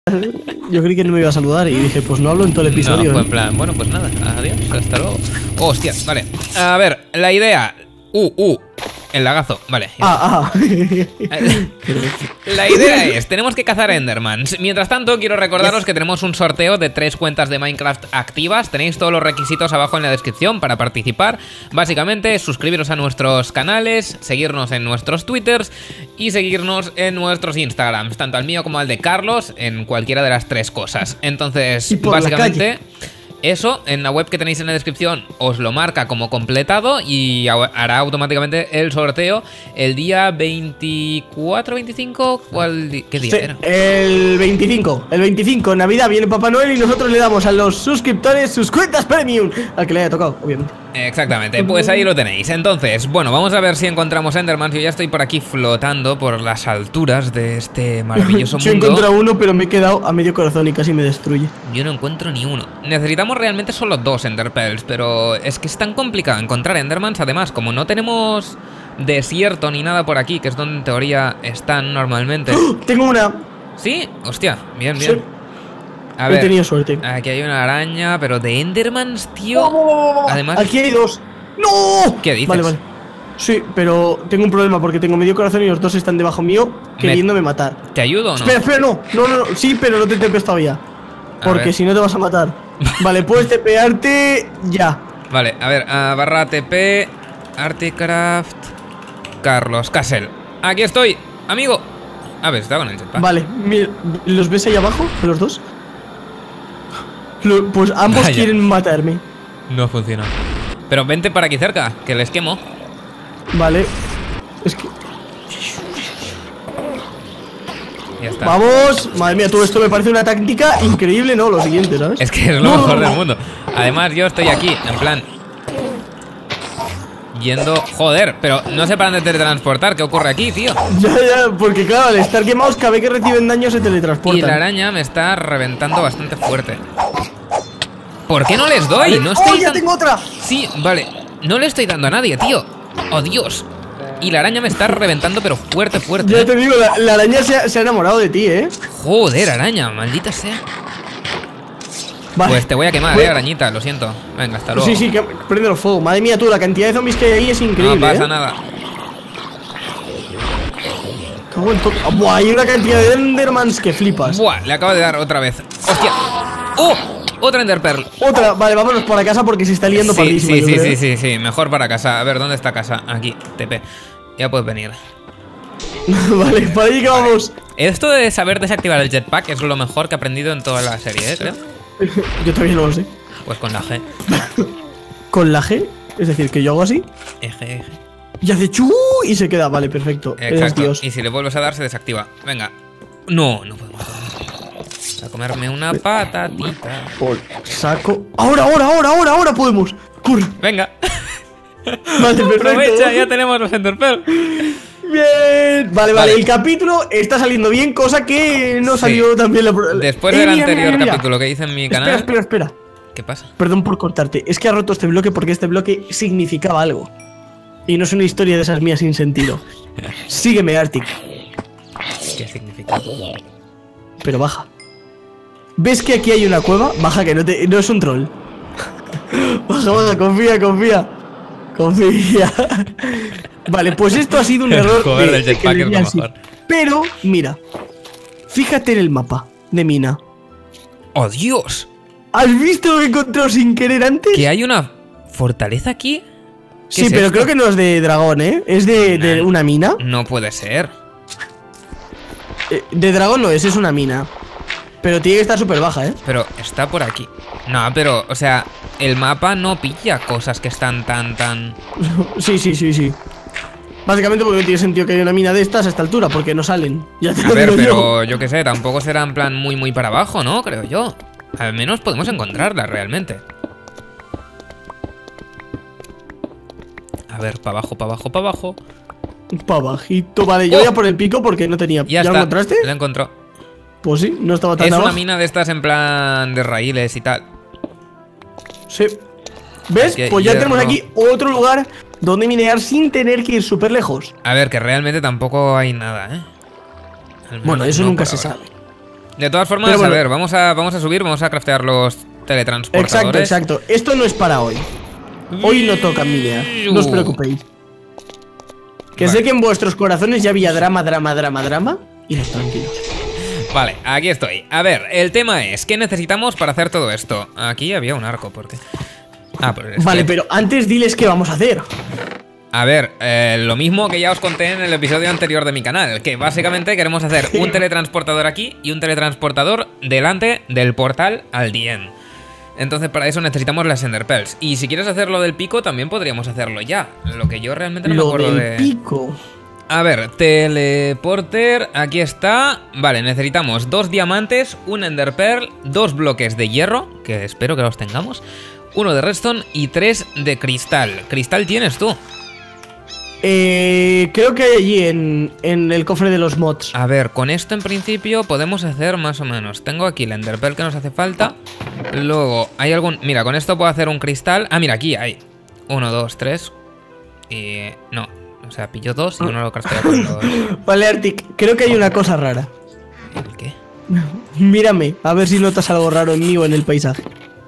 Yo creí que no me iba a saludar y dije, pues no hablo en todo el episodio. No, pues en plan, bueno, pues nada, adiós, hasta luego. Oh, hostia, vale. A ver, la idea. El lagazo, vale. La idea es, tenemos que cazar Endermans. Mientras tanto, quiero recordaros que tenemos un sorteo de 3 cuentas de Minecraft activas. Tenéis todos los requisitos abajo en la descripción para participar. Básicamente, suscribiros a nuestros canales, seguirnos en nuestros Twitters y seguirnos en nuestros Instagrams, tanto al mío como al de Carlos, en cualquiera de las 3 cosas. Entonces, básicamente... Eso, en la web que tenéis en la descripción, os lo marca como completado y hará automáticamente el sorteo el día 24, 25, ¿qué día era? El 25, Navidad, viene Papá Noel y nosotros le damos a los suscriptores sus cuentas premium, al que le haya tocado, obviamente. Exactamente, pues ahí lo tenéis. Entonces, bueno, vamos a ver si encontramos Endermans. Yo ya estoy por aquí flotando por las alturas de este maravilloso mundo. Yo he encontrado uno, pero me he quedado a medio corazón y casi me destruye. Yo no encuentro ni uno. Necesitamos realmente solo 2 Enderpearls, pero es que es tan complicado encontrar Endermans. Además, como no tenemos desierto ni nada por aquí, que es donde en teoría están normalmente. ¡Oh! Tengo una. ¿Sí? Hostia, bien, bien. Sí. A ver, he tenido suerte. Aquí hay una araña, pero de Endermans, tío. Además, aquí hay 2. ¡No! ¿Qué dices? Vale. Sí, pero tengo un problema porque tengo medio corazón y los 2 están debajo mío queriéndome matar. ¿Te ayudo o no? Espera, no. Sí, pero no te tepes todavía. Porque si no te vas a matar. Vale, puedes tepearte ya. Vale, a ver, barra TP, Articraft, Carlos Castle. Aquí estoy, amigo. A ver, está con el jetpack. Vale, mira, ¿los ves ahí abajo? ¿Los 2? Pues ambos quieren matarme. No funciona. Pero vente para aquí cerca, que les quemo. Vale. Es que... Ya está. ¡Vamos! Madre mía, todo esto me parece una táctica increíble, ¿no? Lo siguiente, ¿sabes? Es que es lo mejor del mundo. Además, yo estoy aquí, en plan... Yendo... Joder, pero no sé para dónde teletransportar. ¿Qué ocurre aquí, tío? Ya, porque claro, al estar quemados, cada vez que reciben daño se teletransportan. Y la araña me está reventando bastante fuerte. ¿Por qué no les doy? No estoy ya tengo otra. Sí, vale. No le estoy dando a nadie, tío. ¡Oh, Dios! Y la araña me está reventando, pero fuerte. Ya te digo, la araña se ha enamorado de ti, ¿eh? Joder, araña, maldita sea. Vale. Pues te voy a quemar, arañita, lo siento. Venga, hasta luego. Sí, que prende el fuego. Madre mía, tú, la cantidad de zombies que hay ahí es increíble. No pasa nada. Cago en todo. Buah, hay una cantidad de Endermans que flipas. Buah, le acabo de dar otra vez. ¡Hostia! ¡Oh! Otra Enderpearl. Otra, vale, vámonos para casa porque se está liando pardísimo. Sí, mejor para casa. A ver, ¿dónde está casa? Aquí, TP. Ya puedes venir. Vale, para ahí que vamos. Esto de saber desactivar el jetpack es lo mejor que he aprendido en toda la serie, creo. Yo también no lo sé. Pues con la G. ¿Con la G? Es decir, que yo hago así. Eje. Y hace chu y se queda, vale, perfecto. Exacto. Y si le vuelves a dar, se desactiva. Venga. No podemos. A comerme una patatita. Saco. Ahora podemos. Corre. Venga. Vale, perfecto. Aprovecha, ya tenemos los Enderpearl. Bien. Vale. El capítulo está saliendo bien, cosa que no salió tan bien. Después del anterior capítulo que hice en mi canal. Espera. ¿Qué pasa? Perdón por cortarte. Es que ha roto este bloque porque este bloque significaba algo. Y no es una historia de esas mías sin sentido. Sígueme, Arctic. ¿Qué significa? Pero baja. ¿Ves que aquí hay una cueva? Baja, que no es un troll. Baja, confía. Vale, pues esto ha sido un error. Joder, el jetpack es lo mejor. Pero, mira. Fíjate en el mapa de Mina. ¡Oh, Dios! ¿Has visto lo que he encontrado sin querer antes? ¿Que hay una fortaleza aquí? Sí, pero creo que no es de dragón, ¿eh? Es de una mina. No puede ser. De dragón no es una mina. Pero tiene que estar súper baja, ¿eh? Pero está por aquí. No, pero, o sea, el mapa no pilla cosas que están tan... Sí. Básicamente porque no tiene sentido que haya una mina de estas a esta altura, porque no salen. Ya te a ver, pero yo qué sé, tampoco será en plan muy para abajo, ¿no? Creo yo. Al menos podemos encontrarla realmente. A ver, para abajo. Para bajito, vale, yo voy a por el pico porque no tenía. ¿Ya lo encontraste? La encontró. Pues sí, no estaba tan abajo. Es una abajo. mina de estas en plan de raíles y tal. Sí. ¿Ves? Pues ya tenemos aquí otro lugar donde minear sin tener que ir súper lejos. A ver, que realmente tampoco hay nada, ¿eh? Bueno, eso nunca se sabe. De todas formas, Pero bueno. a ver, vamos a subir, vamos a craftear los teletransportadores. Exacto. Esto no es para hoy. Hoy no toca Milia. No os preocupéis. Que Vale. sé que en vuestros corazones ya había drama. Y no, tranquilos. Vale, aquí estoy. A ver, el tema es, ¿qué necesitamos para hacer todo esto? Aquí había un arco, ¿por qué? Ah, pues es Vale, que- pero antes diles qué vamos a hacer. A ver, lo mismo que ya os conté en el episodio anterior de mi canal, que básicamente queremos hacer un teletransportador aquí y un teletransportador delante del portal al Dien. Entonces para eso necesitamos las Enderpearls. Y si quieres hacerlo del pico, también podríamos hacerlo ya. Lo que yo realmente no me Lo acuerdo del de... pico. A ver, teleporter, aquí está. Vale, necesitamos 2 diamantes, un enderpearl, 2 bloques de hierro, que espero que los tengamos, 1 de redstone y 3 de cristal. ¿Cristal tienes tú? Creo que hay allí en el cofre de los mods. A ver, con esto en principio podemos hacer más o menos. Tengo aquí el enderpearl que nos hace falta. Luego, hay algún... Mira, con esto puedo hacer un cristal. Ah, mira, aquí hay 1, 2, 3 y... No, o sea, pillo 2 y uno lo craftea con los... Vale, Arctic, creo que hay una cosa rara. ¿El qué? Mírame, a ver si notas algo raro en mí o en el paisaje.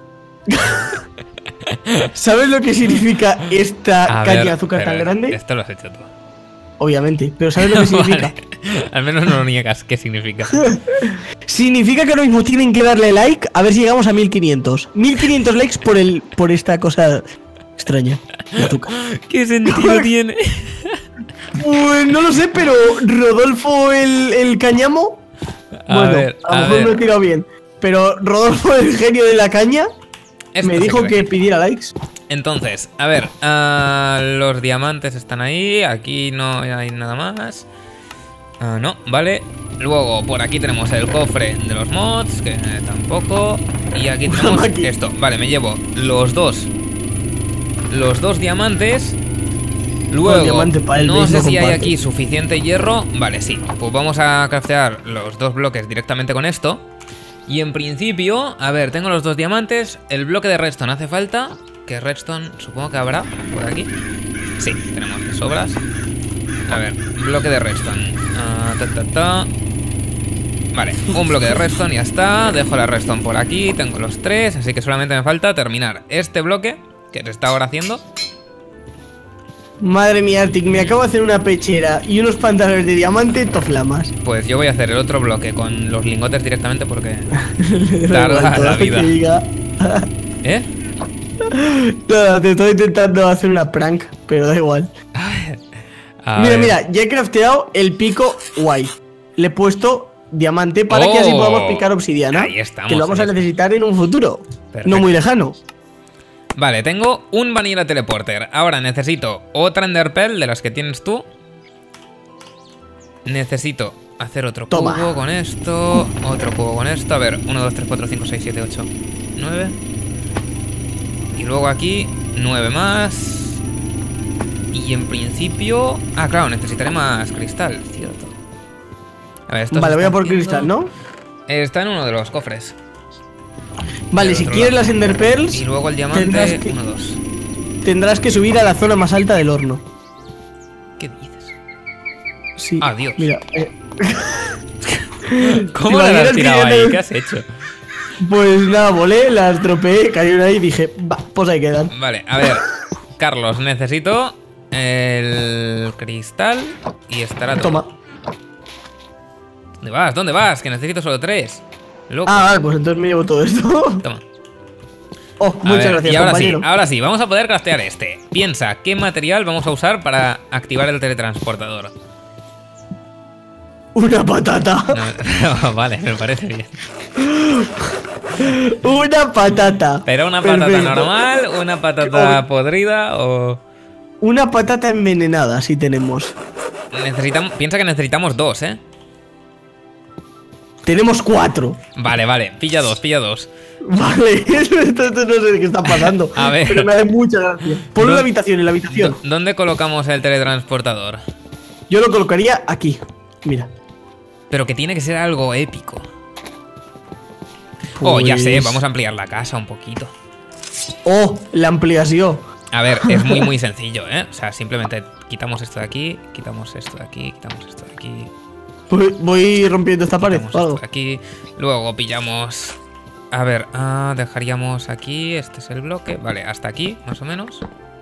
¿Sabes lo que significa esta A caña ver, de azúcar pero tan grande? Esto lo has hecho tú. Obviamente, pero ¿sabes lo que significa? Vale. Al menos no lo niegas. ¿Qué significa? Significa que ahora mismo tienen que darle like a ver si llegamos a 1500. 1500 likes por esta cosa extraña. de azúcar. ¿Qué sentido tiene? Pues no lo sé, pero Rodolfo el cañamo. A Bueno, ver, a lo mejor me he tirado bien. Pero Rodolfo, el genio de la caña, Esto me se dijo cree. que pidiera likes. Entonces, a ver, los diamantes están ahí, aquí no hay nada más. No, vale. Luego, por aquí tenemos el cofre de los mods, que tampoco. Y aquí tenemos Aquí. esto. Vale, me llevo los dos diamantes. Luego, diamante pa' él, no ¿veis? sé No si hay comparte. aquí suficiente hierro. Vale, sí. Pues vamos a craftear los 2 bloques directamente con esto. Y en principio, a ver, tengo los 2 diamantes. El bloque de redstone hace falta. Que redstone supongo que habrá por aquí. Sí, tenemos de sobras. A ver, bloque de redstone. Vale, un bloque de redstone y ya está. Dejo la redstone por aquí. Tengo los 3, así que solamente me falta terminar este bloque que se está ahora haciendo. Madre mía, Arctic, me acabo de hacer una pechera y unos pantalones de diamante toflamas. Pues yo voy a hacer el otro bloque con los lingotes directamente porque Da igual, tarda todo la lo que vida. diga. ¿Eh? Nada, te estoy intentando hacer una prank, pero da igual. A Mira, ver. mira, ya he crafteado el pico guay. Le he puesto diamante para que así Oh, podamos picar obsidiana. ahí estamos, que lo vamos a ahí está. necesitar en un futuro. Perfecto. No muy lejano. Vale, tengo un Vanilla Teleporter. Ahora necesito otra Enderpearl de las que tienes tú. Necesito hacer otro Toma. cubo con esto. Otro cubo con esto. A ver, 1, 2, 3, 4, 5, 6, 7, 8, 9. Y luego aquí 9 más. Y en principio... Ah, claro, necesitaré más cristal, cierto. A ver, esto Vale, se voy a está por haciendo- cristal, ¿no? Está en uno de los cofres. Vale, Del si otro quieres lado. las Ender Pearls, Y luego el diamante, tendrás que- 1, 2. tendrás que subir a la zona más alta del horno. ¿Qué dices? Sí. Adiós. Mira, ¿Cómo ¿Te la imaginas has tirado que yo ahí? te- ¿Qué has hecho? pues nada, volé, las tropeé, cayeron ahí y dije, va, pues ahí quedan. Vale, a ver, Carlos, necesito el cristal y estará todo. Toma. ¿Dónde vas? ¿Dónde vas? Que necesito solo 3. Loco. Ah, vale, pues entonces me llevo todo esto. Toma. Oh, A muchas ver, gracias, y compañero. ahora sí, vamos a poder craftear este. Piensa, ¿qué material vamos a usar para activar el teletransportador? Una patata. No, vale, me parece bien. Una patata. Pero una patata Perfecto. normal, una patata podrida o... Una patata envenenada, si tenemos. Piensa que necesitamos 2, ¿eh? Tenemos 4. Vale, vale, pilla 2, pilla 2. Vale, esto no sé qué está pasando. A ver. Pero me da mucha gracia. Ponlo en la habitación, en la habitación. ¿Dónde colocamos el teletransportador? Yo lo colocaría aquí. Mira. Pero que tiene que ser algo épico. Oh, ya sé, Pues- vamos a ampliar la casa un poquito. Oh, la ampliación. A ver, es muy sencillo, ¿eh? O sea, simplemente quitamos esto de aquí, quitamos esto de aquí, quitamos esto de aquí. Voy rompiendo esta pared. Quitamos o algo. esto de aquí. Luego pillamos... A ver, dejaríamos aquí. Este es el bloque. Vale, hasta aquí, más o menos.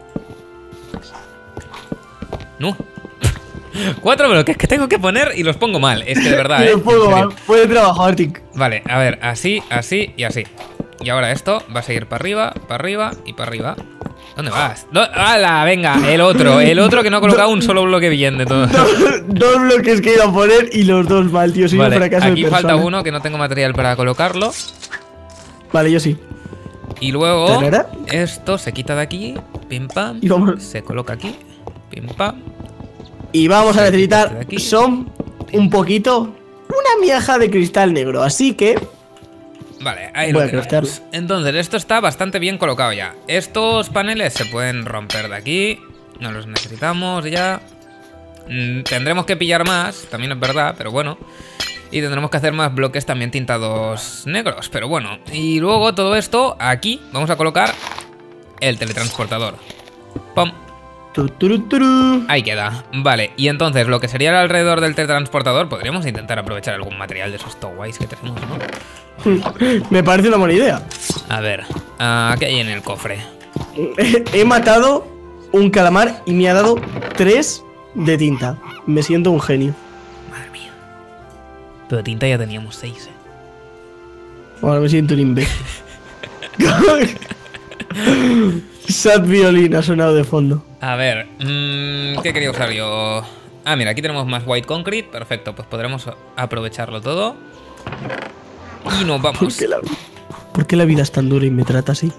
No. 4 bloques que tengo que poner y los pongo mal. Es que de verdad, Los pongo mal. Buen trabajo, Arctic. Vale, a ver, así, así y así. Y ahora esto va a seguir para arriba y para arriba. ¿Dónde vas? ¡Hala! Venga, el otro que no ha colocado un solo bloque bien de todo. Dos bloques que iba a poner y los dos mal, tío. Soy un Vale, fracaso de aquí falta persona. uno que no tengo material para colocarlo. Vale, yo sí. Y luego ¿Tarara? esto se quita de aquí. Pim pam. Y vamos. Se coloca aquí. Pim pam. Y vamos a De necesitar aquí. son un poquito, una miaja de cristal negro. Así que Vale, ahí voy lo a craftearlo. tenemos. Entonces, esto está bastante bien colocado ya. Estos paneles se pueden romper de aquí. No los necesitamos ya. Tendremos que pillar más, también es verdad, pero bueno. Y tendremos que hacer más bloques también tintados negros, pero bueno. Y luego todo esto, aquí vamos a colocar el teletransportador. ¡Pum! Tururú. Ahí queda. Vale, y entonces lo que sería el alrededor del teletransportador, podríamos intentar aprovechar algún material de esos toways que tenemos, ¿no? Me parece una buena idea. A ver, ¿qué hay en el cofre? He matado un calamar y me ha dado 3 de tinta. Me siento un genio. Madre mía. Pero tinta ya teníamos 6, ¿eh? Ahora me siento un imbécil. Sad violín ha sonado de fondo. A ver, ¿qué quería usar yo? Mira, aquí tenemos más white concrete. Perfecto, pues podremos aprovecharlo todo. Y nos vamos. ¿Por qué la vida es tan dura y me trata así?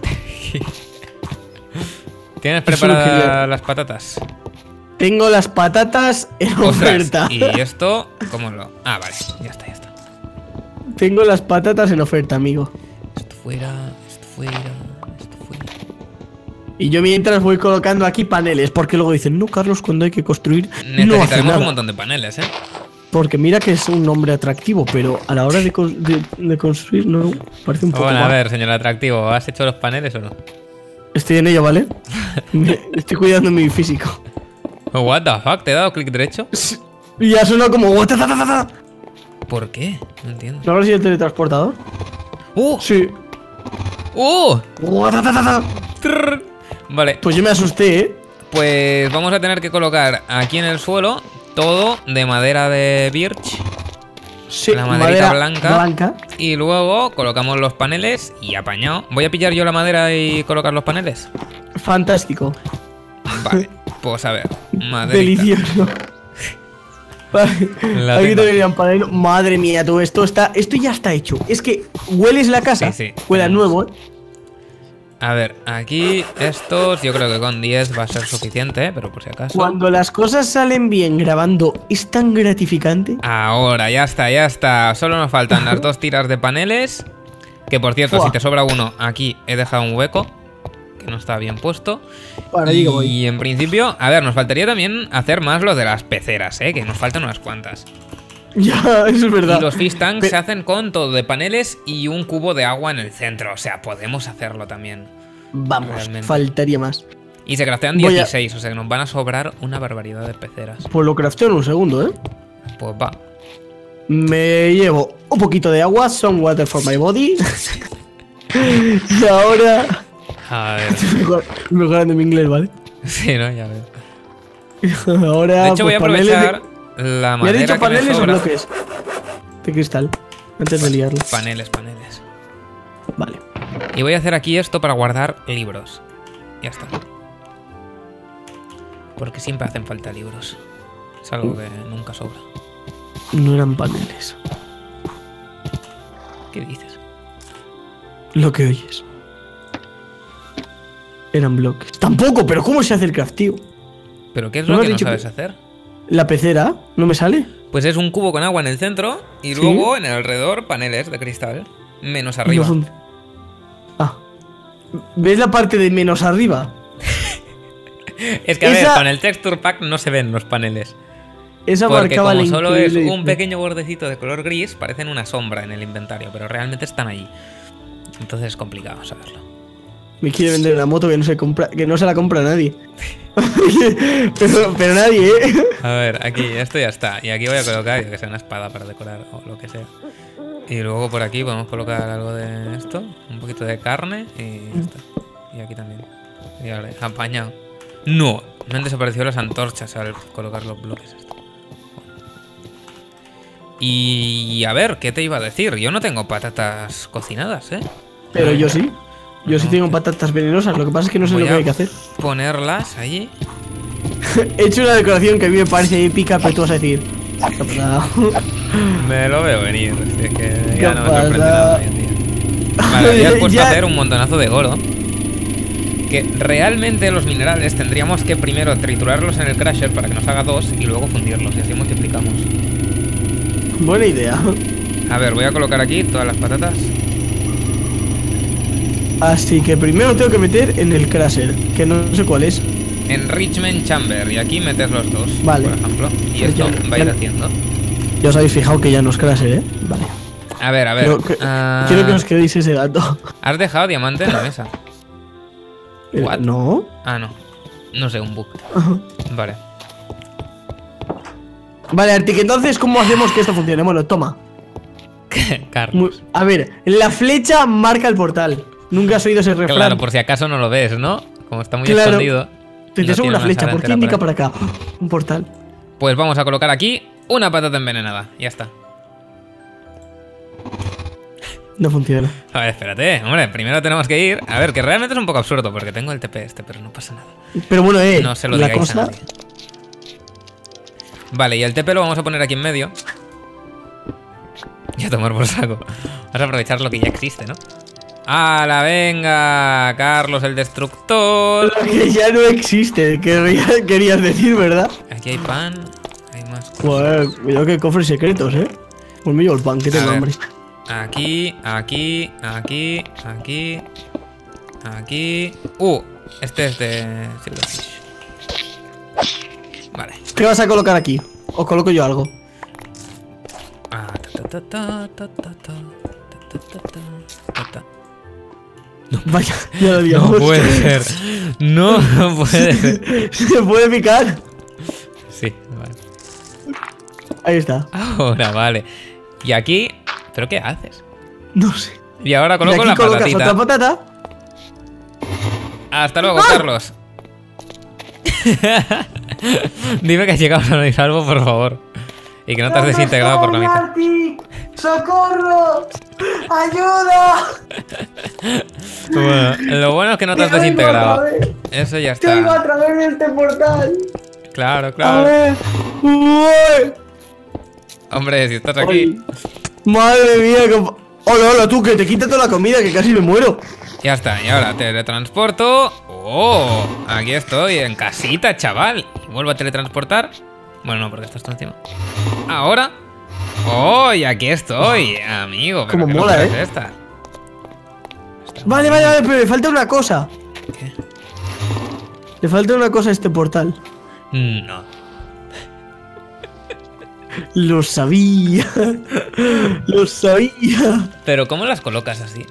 ¿Tienes Eso lo preparadas quería. las patatas? Tengo las patatas en Ostras, oferta. y esto, ¿cómo lo...? Vale, ya está, ya está. Tengo las patatas en oferta, amigo. Esto fuera, esto fuera, esto fuera. Y yo mientras voy colocando aquí paneles, porque luego dicen, no, Carlos, cuando hay que construir, no hace Necesitaremos nada. un montón de paneles, ¿eh? Porque mira que es un nombre atractivo, pero a la hora de construir, no, parece un poco Bueno, a mal. ver, señor atractivo, ¿has hecho los paneles o no? Estoy en ello, ¿vale? Estoy cuidando mi físico. What the fuck, ¿te he dado clic derecho? Y ha sonado como... ¿No ¿Por qué? No entiendo. habrá sido el teletransportador? ¡Uh! Sí. ¡Uh! Trrr. Vale, Pues yo me asusté, ¿eh? pues vamos a tener que colocar aquí en el suelo todo de madera de birch. Sí, La maderita madera blanca. Y luego colocamos los paneles y apañado. Voy a pillar yo la madera y colocar los paneles. Fantástico. Vale, pues a ver. Maderita. Delicioso. Vale, La aquí tengo. te verían panel. Madre mía, todo esto está. Esto ya está hecho. Es que hueles la casa. Sí, sí, Huele a tenemos. nuevo, ¿eh? A ver, aquí estos yo creo que con 10 va a ser suficiente, ¿eh? Pero por si acaso. Cuando las cosas salen bien grabando, es tan gratificante. Ahora, ya está, ya está. Solo nos faltan las 2 tiras de paneles. Que por cierto, Fua. si te sobra uno, aquí he dejado un hueco. Que no está bien puesto. Bueno, allí que voy. Y en principio, a ver, nos faltaría también hacer más lo de las peceras, ¿eh? Que nos faltan unas cuantas. Ya, eso es verdad. Y los fish tanks Pe- se hacen con todo de paneles y un cubo de agua en el centro. O sea, podemos hacerlo también. Vamos, Realmente. faltaría más. Y se craftean Voy a- 16, o sea que nos van a sobrar una barbaridad de peceras. Pues lo crafteo en un segundo, ¿eh? Pues va. Me llevo un poquito de agua, some water for my body. Y ahora. A ver. Mejorando mi inglés, ¿vale? Sí, ¿no? Ya veo. Ahora. De hecho, voy a pues, paneles de- aprovechar la ¿Me has madera dicho que me paneles o sobra. bloques? De cristal. Antes de liarlo. Paneles. Vale. Y voy a hacer aquí esto para guardar libros. Ya está. Porque siempre hacen falta libros. Es algo que nunca sobra. No eran paneles. ¿Qué dices? Lo que oyes. Eran bloques. Tampoco, pero ¿cómo se hace el crafteo? ¿Pero qué es ¿No lo me que has no dicho sabes hacer? La pecera, ¿no me sale? Pues es un cubo con agua en el centro y ¿Sí? luego en el alrededor paneles de cristal. Menos No arriba. Ah. ¿Ves la parte de menos arriba? Es que a ver, Esa- con el texture pack no se ven los paneles. Esa Porque marcaba como la solo es increíble un diferencia. pequeño bordecito de color gris, parecen una sombra en el inventario, pero realmente están allí. Entonces es complicado saberlo. Me quiere vender una moto que no se compra, que no se la compra nadie. pero nadie, ¿eh? A ver, aquí, esto ya está. Y aquí voy a colocar, yo que sea, una espada para decorar o lo que sea. Y luego por aquí podemos colocar algo de esto, un poquito de carne y ya está. Y aquí también. Y ahora, apañado. No, me han desaparecido las antorchas al colocar los bloques. Y a ver, ¿qué te iba a decir? Yo no tengo patatas cocinadas, ¿eh? Pero yo sí. Yo sí tengo patatas venenosas, lo que pasa es que no sé lo que hay que hacer. Ponerlas allí. He hecho una decoración que a mí me parece épica, pero tú vas a decir... ¿Qué ha pasado? Me lo veo venir, es que ¿Qué ya no me pasa? sorprende nada hoy en día. Vale, ya has puesto a hacer un montonazo de oro. Que realmente los minerales tendríamos que primero triturarlos en el crusher para que nos haga 2 y luego fundirlos y así multiplicamos. Buena idea. A ver, voy a colocar aquí todas las patatas. Así que primero tengo que meter en el crusher, que no sé cuál es. Enrichment Chamber, y aquí metes los dos, Vale. por ejemplo. Y Pues esto ya- va a ir ya- haciendo. Ya os habéis fijado que ya no es crusher, ¿eh? Vale. A ver, Quiero que os quedéis ese dato. Has dejado diamante en la mesa. What? No. Ah, no. No sé, un bug. Vale. Vale, Artic, entonces, ¿cómo hacemos que esto funcione? Bueno, toma. Carlos. A ver, la flecha marca el portal. Nunca has oído ese refrán. Claro, por si acaso no lo ves, ¿no? Como está muy Claro. escondido. Te no tengo tiene una flecha, sala ¿por qué entera indica por para acá? Un portal. Pues vamos a colocar aquí una patata envenenada. Ya está. No funciona. A ver, espérate. Hombre, primero tenemos que ir. A ver, que realmente es un poco absurdo porque tengo el TP este, pero no pasa nada. Pero bueno, No se lo la digáis a cosa... nadie. Vale, y el TP lo vamos a poner aquí en medio. Y a tomar por saco. Vamos a aprovechar lo que ya existe, ¿no? ¡Hala, venga! Carlos el destructor. Lo que ya no existe, querías decir, ¿verdad? Aquí hay pan. Hay más cosas. Joder, cuidado que hay cofres secretos, ¿eh? Pues me llevo el pan, que tengo ver. hambre. Aquí, aquí, aquí, aquí. Aquí. Este es de Silverfish. Vale. ¿Qué vas a colocar aquí? ¿O coloco yo algo? Ah, ta. Vaya, ya lo digamos. No puede ser. No, no puede ser. Se puede picar. Sí, vale. Ahí está. Ahora, vale. Y aquí. ¿Pero qué haces? No sé. Y ahora Y coloco aquí la colocas patatita. otra patata. Hasta luego, Carlos. Dime que has llegado sano y salvo, por favor. Y que no te has desintegrado por la mitad. ¡Socorro! ¡Ayuda! Bueno, lo bueno es que no te has desintegrado. Eso ya está. a través de este portal. Claro, A claro. ver. Uy. Hombre, si estás aquí. Madre mía, hola, hola, tú, que te quita toda la comida, que casi me muero. Ya está, y ahora teletransporto. ¡Oh! Aquí estoy, en casita, chaval. Vuelvo a teletransportar. Bueno, no, porque estás tú encima. Ahora. ¡Oh! Y aquí estoy, amigo. Pero Cómo qué mola, locura ¿eh? es esta. Vale, pero me falta una cosa. ¿Qué? Le falta una cosa a este portal. No. Lo sabía. Lo sabía. Pero ¿cómo las colocas así?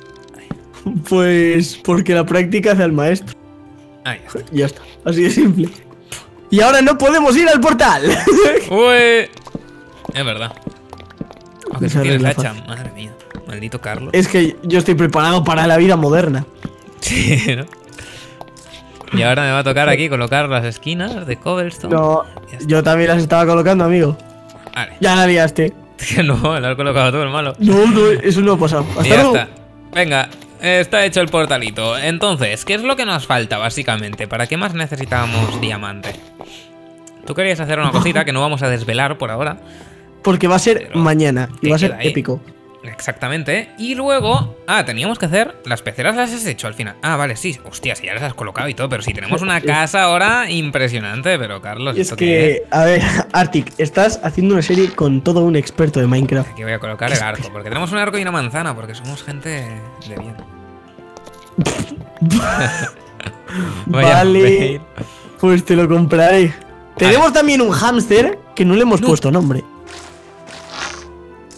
Pues porque la práctica hace al maestro. Ahí está. Ya está, así de simple. Y ahora no podemos ir al portal. ¡Uy! Es verdad. Aunque Esa tú tienes regla hacha, fácil. madre mía. Maldito Carlos. Es que yo estoy preparado para la vida moderna. Sí, ¿no? Y ahora me va a tocar aquí colocar las esquinas de cobblestone. No, Ya está. yo también las estaba colocando, amigo. Vale. Ya la liaste. Que no, lo has colocado tú, el malo. No, no, eso no ha pasado. Y Hasta ya luego. está. Venga, está hecho el portalito. Entonces, ¿qué es lo que nos falta básicamente? ¿Para qué más necesitábamos diamante? Tú querías hacer una cosita que no vamos a desvelar por ahora. Porque va a ser Pero, mañana y ¿qué va a ser queda ahí? épico. Exactamente. Y luego... teníamos que hacer... Las peceras las has hecho al final. Vale, sí. Hostia, si ya las has colocado y todo. Pero si tenemos una casa ahora impresionante. Pero Carlos, Es ¿esto qué es? que, a ver, Artic, estás haciendo una serie con todo un experto de Minecraft. Aquí voy a colocar el arco. Porque tenemos un arco y una manzana. Porque somos gente de bien. Vaya Vale, fail. pues te lo compraré. Tenemos también un hámster que no le hemos puesto nombre.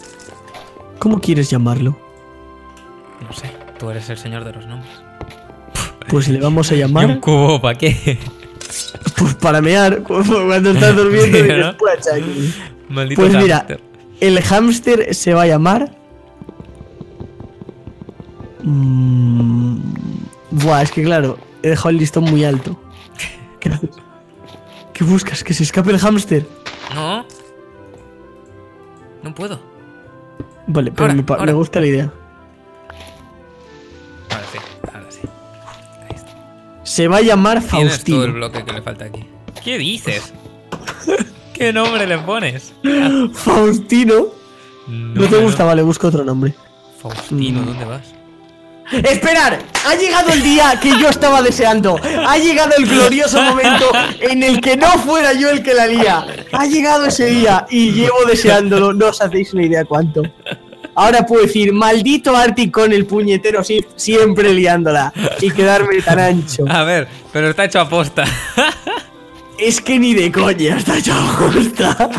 ¿Cómo quieres llamarlo? No sé. Tú eres el señor de los nombres. Pues le vamos a ¿Y un llamar. cubo para qué? Pues para mear. Cuando estás durmiendo Sí, dices, ¿no? "Pucha, aquí". Maldito Pues mira, hámster. el hámster se va a llamar. Buah, es que claro, he dejado el listón muy alto. ¿Qué haces? ¿Qué buscas? ¿Que se escape el hámster? No. No puedo. Vale, pero Ahora, me ahora. gusta la idea. Ahora sí, ahora sí. Ahí está. Se va a llamar Tienes todo el Faustino. bloque que le falta aquí. ¿Qué dices? ¿Qué nombre le pones? Faustino. No te gusta, vale, busca otro nombre. Faustino, ¿dónde vas? ¡Esperar! Ha llegado el día que yo estaba deseando. Ha llegado el glorioso momento en el que no fuera yo el que la lía. Ha llegado ese día y llevo deseándolo. No os hacéis una idea cuánto. Ahora puedo decir, maldito Arctic con el puñetero siempre liándola y quedarme tan ancho. A ver, pero está hecho a posta. Es que ni de coña está hecho bosta.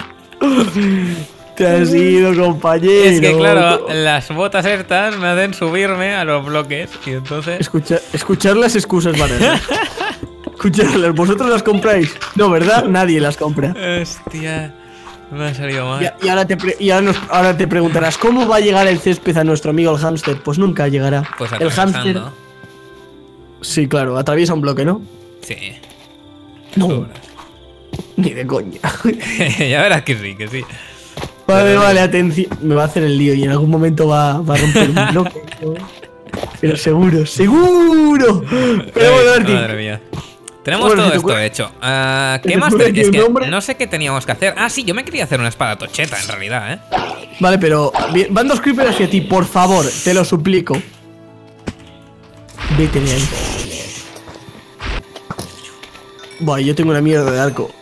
Te has ido, compañero. Es que claro, las botas estas me hacen subirme a los bloques y entonces... Escuchar las excusas baratas. Escucharlas, ¿vosotros las compráis? No, ¿verdad? Nadie las compra. Hostia, me ha salido mal. Ahora te preguntarás, ¿cómo va a llegar el césped a nuestro amigo el hámster? Pues nunca llegará. Pues el hámster. atravesando. Sí, claro, atraviesa un bloque, ¿no? Sí. No, Sobras. ni de coña. Ya verás que sí, que sí. Vale, vale, atención. Me va a hacer el lío y en algún momento va a romper un bloque. ¿No? Pero seguro, seguro. Pero bueno, Ay, Arti, madre mía. Tenemos Bueno, todo si te esto ocurre- hecho. ¿Se ¿Qué te más? ocurre aquí Es un que nombre? no sé qué teníamos que hacer. Ah, sí, yo me quería hacer una espada tocheta en realidad, ¿eh? Vale, pero van dos creepers hacia ti, por favor, te lo suplico. Vete de ahí. Buah, yo tengo una mierda de arco.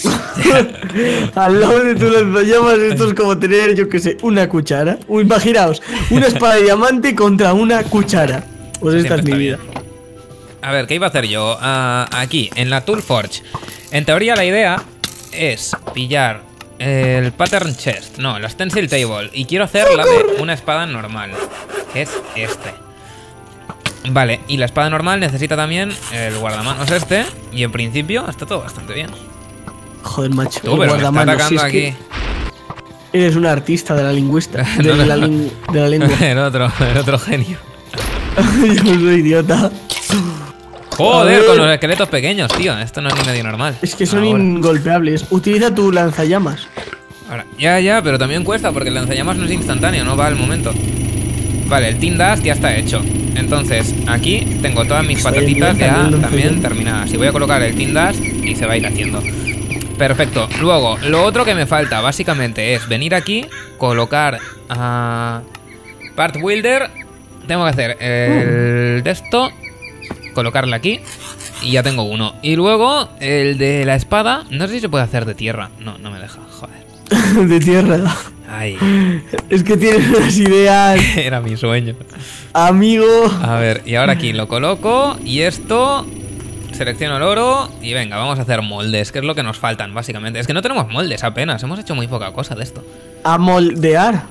Al lado de tu lanzallamas, esto es como tener, yo que sé, una cuchara. Imaginaos, una espada de diamante contra una cuchara. Pues esta es Siempre mi está vida. bien. A ver, ¿qué iba a hacer yo? Aquí, en la Tool Forge. En teoría la idea es pillar el Pattern Chest, no, el Stencil Table. Y quiero hacer la de una espada normal, que es este. Vale, y la espada normal necesita también el guardamanos este. Y en principio está todo bastante bien. Joder, macho. Tú, pero me está guardamanos, atacando si es aquí. que eres un artista de la lingüista. No, De, no. de la lengua. el otro genio. Yo soy idiota. Joder, A ver. con los esqueletos pequeños, tío. Esto no es ni medio normal. Es que son Ahora. ingolpeables. Utiliza tu lanzallamas. Ahora, ya, pero también cuesta porque el lanzallamas no es instantáneo, no va al momento. Vale, el Team Dust ya está hecho. Entonces, aquí tengo todas mis Estoy patatitas en ya nivel también también. terminadas. Y voy a colocar el Team Dust y se va a ir haciendo. Perfecto. Luego, lo otro que me falta básicamente es venir aquí, colocar Part Builder. Tengo que hacer el de esto, colocarle aquí y ya tengo uno. Y luego el de la espada, no sé si se puede hacer de tierra. No, no me deja, joder. De tierra. Ay, Es que tienes unas ideas, era mi sueño. amigo. A ver, y ahora aquí lo coloco y esto... Selecciono el oro y venga, vamos a hacer moldes, que es lo que nos faltan básicamente. Es que no tenemos moldes apenas, hemos hecho muy poca cosa de esto. A moldear.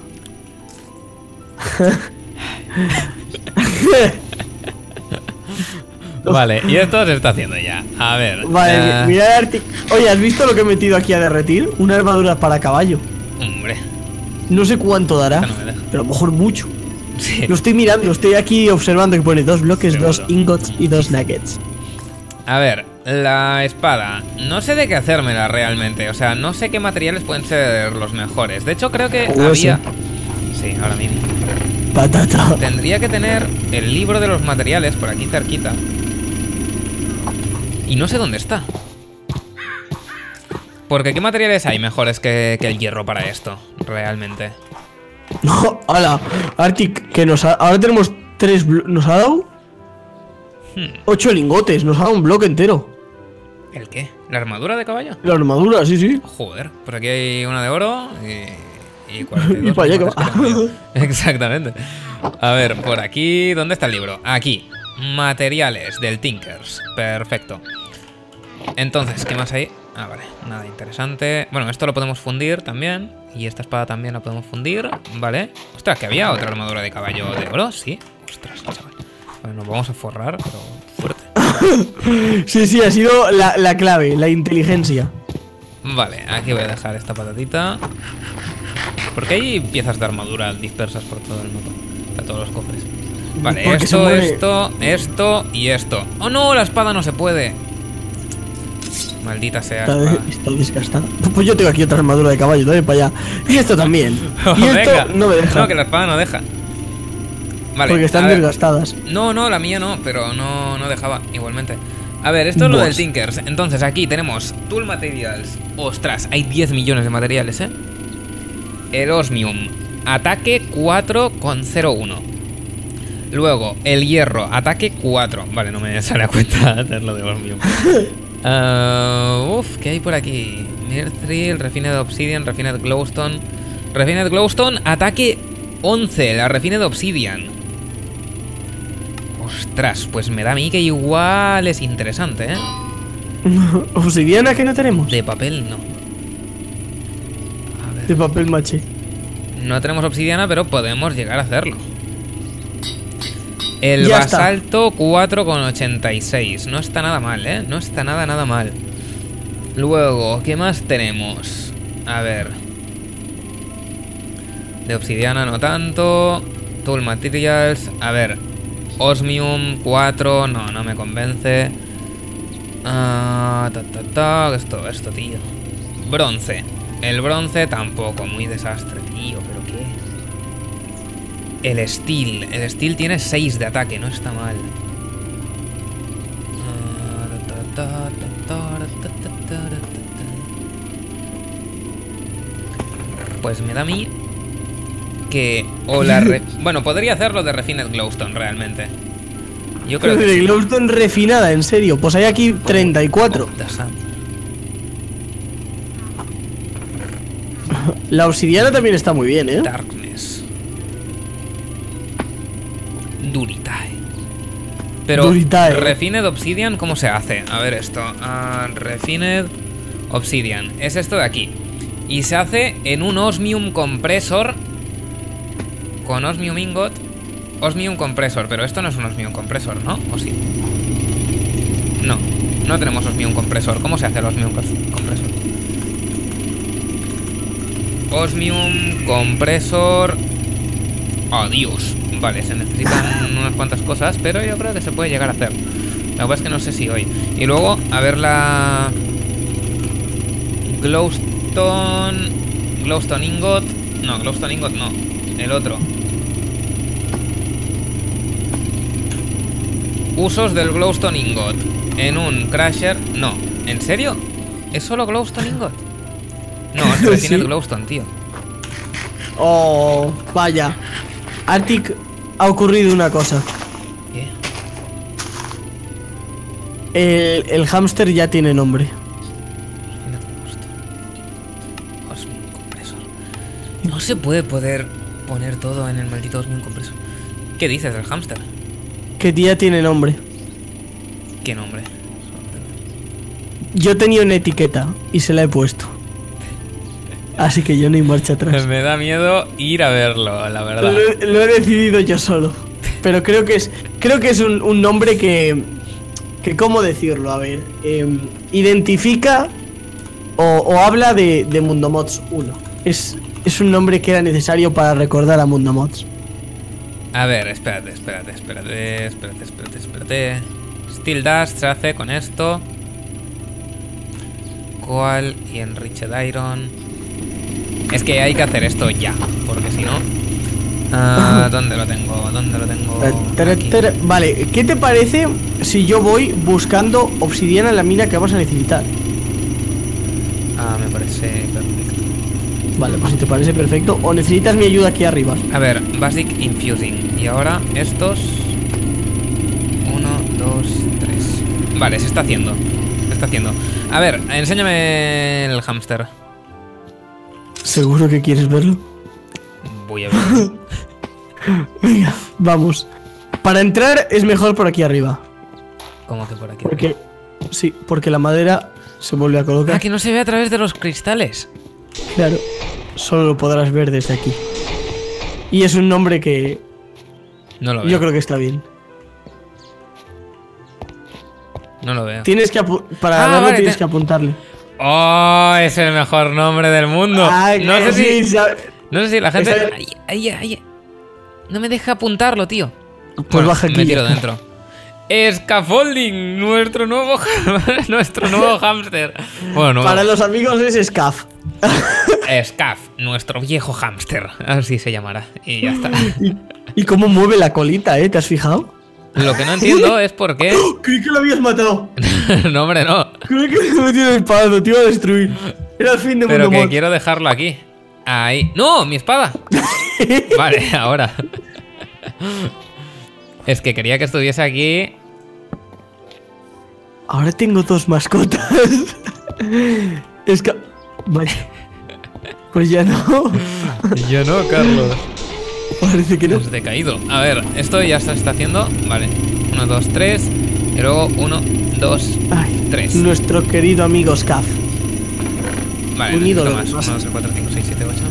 Vale, y esto se está haciendo ya. A ver. Vale, mira el Arctic. Oye, ¿has visto lo que he metido aquí a derretir? Una armadura para caballo. Hombre, No sé cuánto dará, esta no me deja. pero a lo mejor mucho. Sí. Lo estoy mirando, estoy aquí observando que pone 2 bloques, Seguro. 2 ingots y 2 nuggets. A ver, la espada. No sé de qué hacérmela realmente. O sea, no sé qué materiales pueden ser los mejores. De hecho, creo que Hueso. había... Sí, ahora mismo. Patata. Tendría que tener el libro de los materiales por aquí cerquita. Y no sé dónde está. Porque ¿qué materiales hay mejores que el hierro para esto? Realmente. No, hola, Arctic, que ahora tenemos 3 nos ha dado 8 lingotes, nos ha dado un bloque entero. ¿El qué? ¿La armadura de caballo? La armadura, sí, sí. Joder, por aquí hay una de oro y 42 Y para allá que lingotes va. que tengo yo. Exactamente. A ver, por aquí, ¿dónde está el libro? Aquí. Materiales del Tinkers. Perfecto. Entonces, ¿qué más hay? Ah, vale, nada interesante. Bueno, esto lo podemos fundir también. Y esta espada también la podemos fundir. Vale. Ostras, que había otra armadura de caballo de oro, sí. Ostras, chaval. Bueno, nos vamos a forrar, pero fuerte. Sí, ha sido la clave, la inteligencia. Vale, aquí voy a dejar esta patatita. Porque hay piezas de armadura dispersas por todo el mapa. A todos los cofres. Vale, Porque esto y esto. ¡Oh no! La espada no se puede. Maldita sea. Está desgastada. Pues yo tengo aquí otra armadura de caballo, también para allá. Y esto también. Y Venga. esto no me deja. No, que la espada no deja. Vale, porque están desgastadas. No, la mía no, pero no dejaba igualmente. A ver, esto es lo del Tinkers. Entonces aquí tenemos Tool Materials. Ostras, hay 10 millones de materiales, ¿eh? El Osmium, ataque 4,01. Luego, el hierro, ataque 4. Vale, no me sale a cuenta hacerlo de Osmium. ¿Qué hay por aquí? Mithril, Refined Obsidian, Refined Glowstone. Refined Glowstone, ataque 11, la Refined Obsidian. Ostras, pues me da a mí que igual es interesante, ¿eh? ¿Obsidiana que no tenemos? De papel no. A ver. De papel maché. No tenemos obsidiana, pero podemos llegar a hacerlo. El Ya basalto 4,86. No está nada mal, ¿eh? No está nada mal. Luego, ¿qué más tenemos? A ver. De obsidiana no tanto. Tool Materials. A ver. Osmium 4. No me convence. Esto, tío. Bronce. El bronce tampoco. Muy desastre, tío. ¿Pero qué? El steel. El steel tiene 6 de ataque. No está mal. Pues me da a mí que o la bueno, podría hacerlo de Refined Glowstone realmente. Yo creo que de sí. Glowstone refinada, en serio. Pues hay aquí 34. La obsidiana también está muy bien, ¿eh? Darkness. Duritae. Pero Duritae. Refined Obsidian, ¿cómo se hace? A ver esto. Refined Obsidian. Es esto de aquí. Y se hace en un Osmium Compressor. Con Osmium Ingot. Osmium Compressor. Pero esto no es un Osmium Compressor, ¿no? ¿O sí? No tenemos Osmium Compressor. ¿Cómo se hace el Osmium Compressor? Osmium Compressor. Adiós. Vale, se necesitan unas cuantas cosas, pero yo creo que se puede llegar a hacer. Lo que pasa es que no sé si hoy. Y luego, a ver la... Glowstone Ingot. No, Glowstone Ingot no. El otro. Usos del Glowstone Ingot. En un Crusher. No. ¿En serio? ¿Es solo Glowstone Ingot? No, es que tiene el Glowstone, tío. Oh, vaya. Arctic, ha ocurrido una cosa. ¿Qué? El hámster ya tiene nombre. No se puede poner todo en el maldito Osmium Compressor. ¿Qué dices del hámster? Que ya tiene nombre. ¿Qué nombre? Yo tenía una etiqueta y se la he puesto. Así que yo no hay marcha atrás. Me da miedo ir a verlo, la verdad. Lo he decidido yo solo. Pero creo que es un nombre que ¿cómo decirlo? A ver, identifica o habla de Mundomods 1. Es un nombre que era necesario para recordar a Mundomods. A ver, espérate. Steel Dust se hace con esto. Coal y Enriched Iron. Es que hay que hacer esto ya, porque si no... ¿Dónde lo tengo? Aquí. Vale, ¿qué te parece si yo voy buscando obsidiana en la mina que vamos a necesitar? Me parece perfecto. Vale, pues si te parece perfecto. ¿O necesitas mi ayuda aquí arriba? A ver, Basic Infusing. Y ahora estos... 1, 2, 3. Vale, se está haciendo. A ver, enséñame el hámster. ¿Seguro que quieres verlo? Voy a verlo. Venga, vamos. Para entrar es mejor por aquí arriba. ¿Cómo que por aquí? Porque... Sí, porque la madera se vuelve a colocar. Que no se ve a través de los cristales. Claro, solo lo podrás ver desde aquí. Y es un nombre que... No lo veo. Yo creo que está bien. No lo veo. Tienes que para verlo vale, tienes que apuntarle. ¡Oh! Es el mejor nombre del mundo. No sé si la gente... Ahí. No me deja apuntarlo, tío. Pues baja aquí. Me tiro dentro. Scaffolding, nuestro nuevo hámster. Bueno, para los amigos es Scaf. Scaf, nuestro viejo hámster. Así se llamará. Y ya está. ¿Y cómo mueve la colita, ¿Te has fijado? Lo que no entiendo es por qué... Creí que lo habías matado. No, hombre, no. Creí que me metió el espadazo, te iba a destruir. Era el fin de Pero mundo. que quiero dejarlo aquí. Ahí. ¡No! ¡Mi espada! Vale, ahora. Es que quería que estuviese aquí. Ahora tengo 2 mascotas. Vaya. Pues ya no. Yo no, Carlos. Parece que no. Has decaído. A ver, esto ya se está haciendo. Vale. 1, 2, 3. Y luego 1, 2, 3. Nuestro querido amigo Scaf. Vale, Unido más. 1, 2, 3, 4, 5, 6, 7, 8,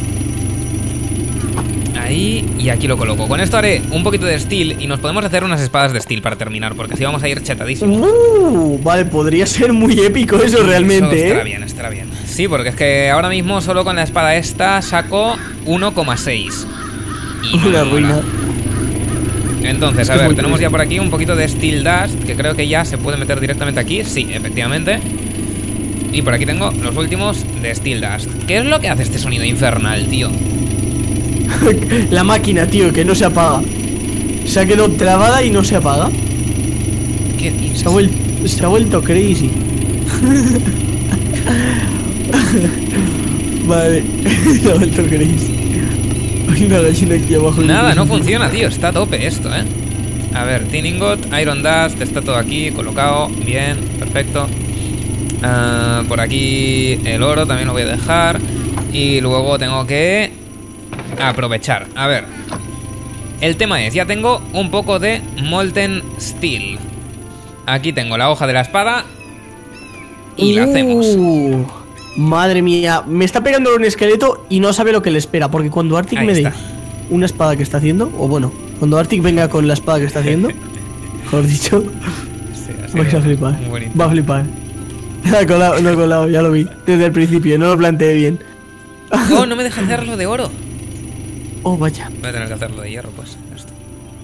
9. Ahí. Y aquí lo coloco. Con esto haré un poquito de steel. Y nos podemos hacer unas espadas de steel para terminar. Porque así vamos a ir chetadísimos. Vale, podría ser muy épico eso realmente, Eso estará bien. Sí, porque es que ahora mismo solo con la espada esta saco 1,6. Y no una ruina. Entonces, a ver, tenemos ya por aquí un poquito de Steel Dust, que creo que ya se puede meter directamente aquí. Sí, efectivamente. Y por aquí tengo los últimos de Steel Dust. ¿Qué es lo que hace este sonido infernal, tío? La máquina, tío, que no se apaga. Se ha quedado trabada y no se apaga. ¿Qué dices? Se ha vuelto crazy. Vale, se ha vuelto crazy. Hay una gallina aquí abajo. Nada, no funciona, tío. Está a tope esto, ¿eh? A ver, Tin Ingot, Iron Dust, está todo aquí colocado. Bien, perfecto. Por aquí el oro también lo voy a dejar. Y luego tengo que aprovechar. A ver. El tema es, ya tengo un poco de Molten Steel. Aquí tengo la hoja de la espada. Y la hacemos. Madre mía, me está pegando un esqueleto y no sabe lo que le espera. Porque cuando Arctic me dé una espada que está haciendo, o bueno, cuando Arctic venga con la espada que está haciendo, mejor dicho, vais a flipar. Va a flipar. No he colado, ya lo vi desde el principio, no lo planteé bien. Oh, no me deja hacerlo de oro. Oh, vaya. Voy a tener que hacerlo de hierro, pues. Esto.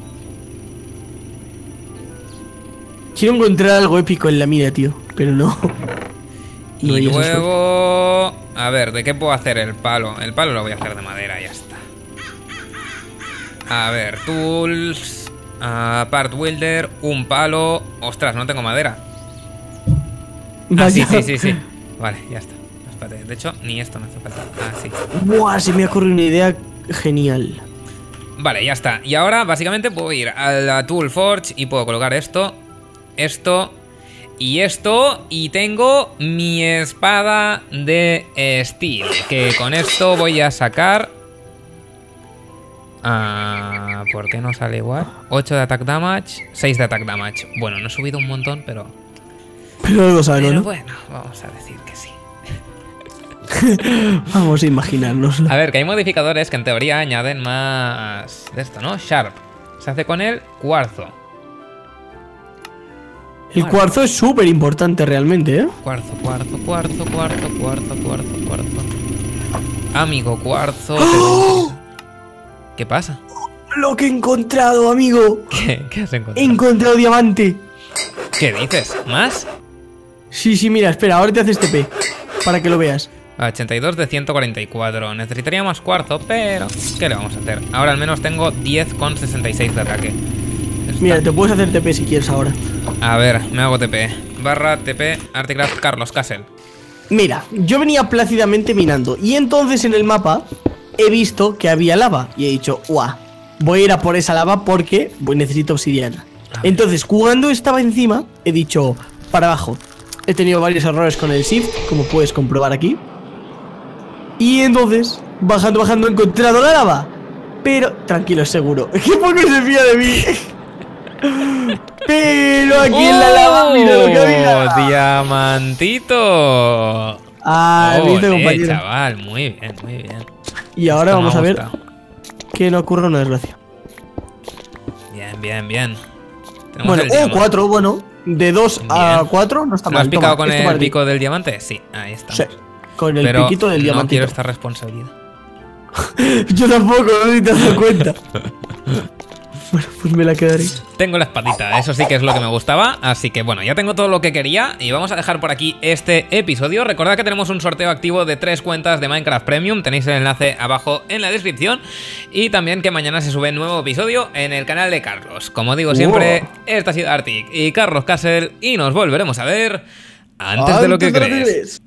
Quiero encontrar algo épico en la mina, tío, pero no. Y luego... A ver, ¿de qué puedo hacer el palo? El palo lo voy a hacer de madera, ya está. A ver, tools... part welder, un palo... Ostras, no tengo madera. Ah, sí. Vale, ya está. Espérate, de hecho, ni esto me hace falta. Ah, sí. Buah, se me ha ocurrido una idea genial. Vale, ya está. Y ahora, básicamente, puedo ir a la Tool Forge y puedo colocar esto, esto... Y esto, y tengo mi espada de steel, que con esto voy a sacar... ¿por qué no sale igual? 8 de attack damage, 6 de attack damage. Bueno, no he subido un montón, pero... Pero algo sabe, ¿no? Bueno, vamos a decir que sí. Vamos a imaginarnos. A ver, que hay modificadores que en teoría añaden más de esto, ¿no? Sharp. Se hace con el cuarzo. El cuarzo es súper importante realmente, ¿eh? Cuarzo. Amigo, cuarzo. ¡Oh! ¿Qué pasa? Lo que he encontrado, amigo. ¿Qué has encontrado? He encontrado diamante. ¿Qué dices? ¿Más? Sí, mira, espera, ahora te haces TP. Para que lo veas. 82 de 144. Necesitaría más cuarzo, pero... ¿qué le vamos a hacer? Ahora al menos tengo 10,66 de ataque. Mira, te puedes hacer TP si quieres ahora. A ver, me hago TP. Barra TP Articraft Carlos Castle. Mira, yo venía plácidamente minando. Y entonces en el mapa he visto que había lava. Y he dicho, ¡guau! Voy a ir a por esa lava porque necesito obsidiana. Entonces, cuando estaba encima, he dicho, para abajo. He tenido varios errores con el shift, como puedes comprobar aquí. Y entonces, bajando, he encontrado la lava. Pero, tranquilo, es seguro. ¡Qué poco se fía de mí! Pero aquí en la lava, mira lo que había. ¡Diamantito! Listo, compañero. Chaval, muy bien. Y ahora vamos a ver que no ocurra una desgracia. Bien. Tenemos Bueno, el diamante. 4, bueno. De 2 a 4 no está ¿Lo mal. has picado Toma, con esto para el ti. pico del diamante? Sí, ahí está. Sí, con el Pero piquito del no diamante. quiero esta responsabilidad. Yo tampoco, no sé si te has dado cuenta. Bueno, pues me la quedaré. Tengo la espadita, eso sí que es lo que me gustaba. Así que bueno, ya tengo todo lo que quería. Y vamos a dejar por aquí este episodio. Recordad que tenemos un sorteo activo de 3 cuentas de Minecraft Premium. Tenéis el enlace abajo en la descripción. Y también que mañana se sube un nuevo episodio en el canal de Carlos. Como digo siempre, esta ha sido Arctic y Carlos Castle. Y nos volveremos a ver antes de lo que crees.